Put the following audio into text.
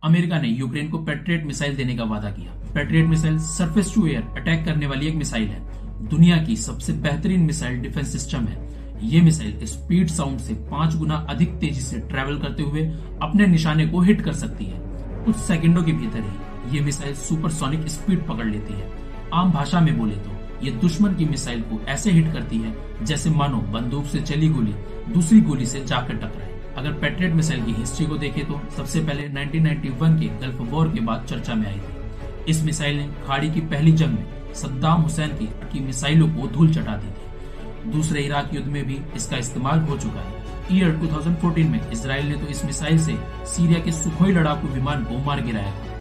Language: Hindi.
अमेरिका ने यूक्रेन को पैट्रियट मिसाइल देने का वादा किया। Patriot missile surface to air attack करने वाली एक मिसाइल है, दुनिया की सबसे बेहतरीन मिसाइल डिफेंस सिस्टम है। ये मिसाइल स्पीड साउंड से 5 गुना अधिक तेजी से ट्रैवल करते हुए अपने निशाने को हिट कर सकती है। कुछ सेकंडों के भीतर ही ये मिसाइल सुपरसोनिक स्पीड पकड़ लेती है। आम भाषा में बोले तो ये दुश्मन की मिसाइल को ऐसे हिट करती है जैसे मानो बंदूक से चली गोली दूसरी गोली से जाकर टकराए। अगर पैट्रियट मिसाइल की हिस्ट्री को देखें तो सबसे पहले 1991 के गल्फ वॉर के बाद चर्चा में आई थी। इस मिसाइल ने खाड़ी की पहली जंग में सद्दाम हुसैन की मिसाइलों को धूल चटा दी थी। दूसरे इराक युद्ध में भी इसका इस्तेमाल हो चुका है। ईयर 2014 में इसराइल ने तो इस मिसाइल से सीरिया के सुखोई लड़ाकू विमान को मार गिराया था।